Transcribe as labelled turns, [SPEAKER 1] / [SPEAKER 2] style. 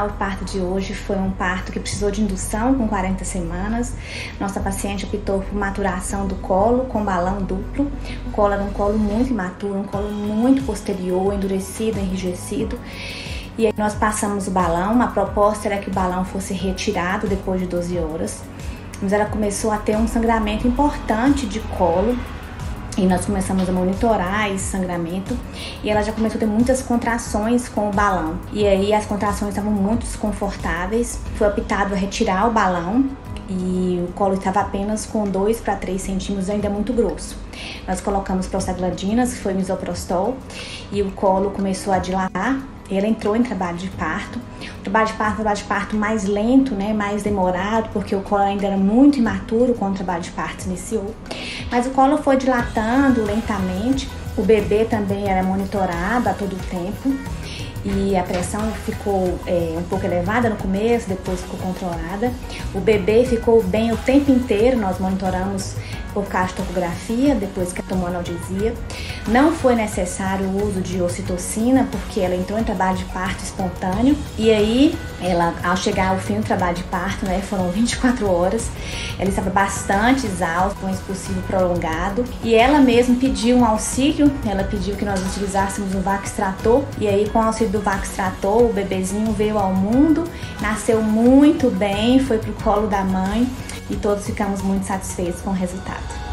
[SPEAKER 1] o parto de hoje foi um parto que precisou de indução com 40 semanas. Nossa paciente optou por maturação do colo com balão duplo. O colo era um colo muito imaturo, um colo muito posterior, endurecido, enrijecido. E aí nós passamos o balão, a proposta era que o balão fosse retirado depois de 12 horas. Mas ela começou a ter um sangramento importante de colo. E nós começamos a monitorar esse sangramento e ela já começou a ter muitas contrações com o balão. E aí as contrações estavam muito desconfortáveis. Foi optado a retirar o balão e o colo estava apenas com 2 para 3 centímetros, ainda muito grosso. Nós colocamos prostaglandinas, que foi misoprostol, e o colo começou a dilatar. Ela entrou em trabalho de parto. O trabalho de parto mais lento, né, mais demorado, porque o colo ainda era muito imaturo quando o trabalho de parto iniciou. Mas o colo foi dilatando lentamente. O bebê também era monitorado a todo tempo. E a pressão ficou um pouco elevada no começo, depois ficou controlada. O bebê ficou bem o tempo inteiro, nós monitoramos por castografia, depois que tomou analgesia. Não foi necessário o uso de ocitocina, porque ela entrou em trabalho de parto espontâneo. E aí, ela, ao chegar ao fim do trabalho de parto, né, foram 24 horas, ela estava bastante exausta, com um expulsivo prolongado. E ela mesma pediu um auxílio, ela pediu que nós utilizássemos o Vaxtrator. E aí, com o auxílio do Vaxtrator, o bebezinho veio ao mundo, nasceu muito bem, foi pro colo da mãe. E todos ficamos muito satisfeitos com o resultado.